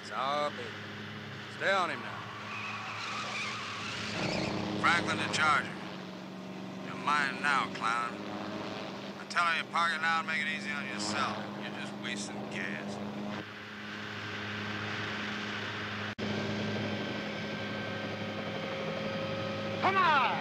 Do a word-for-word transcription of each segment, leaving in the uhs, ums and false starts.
It's our baby. Stay on him now. Franklin the Charger. You're mine now, clown. I tell her you're parking now and make it easy on yourself. You're just wasting gas. Come on!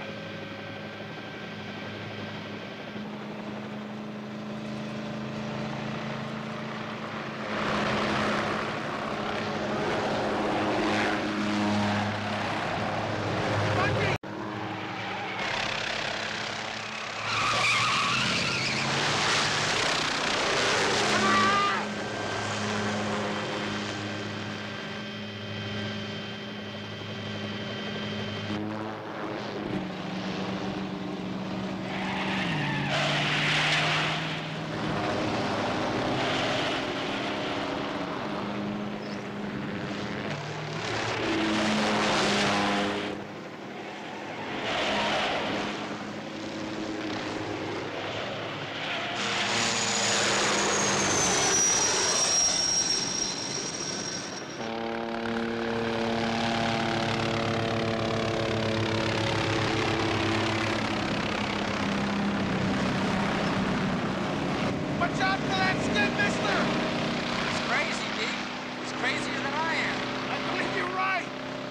Watch out for that skid, mister! He's crazy, Deke. He's crazier than I am. I believe you're right!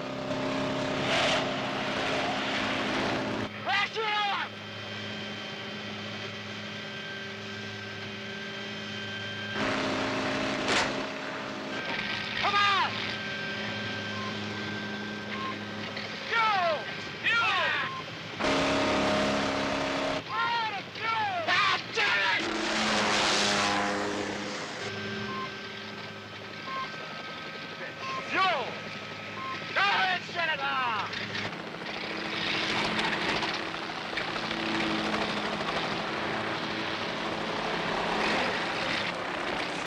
Crash it on! Come on! Go! You! On it, go! Ah, damn it! Fuel! Go ahead, Senator!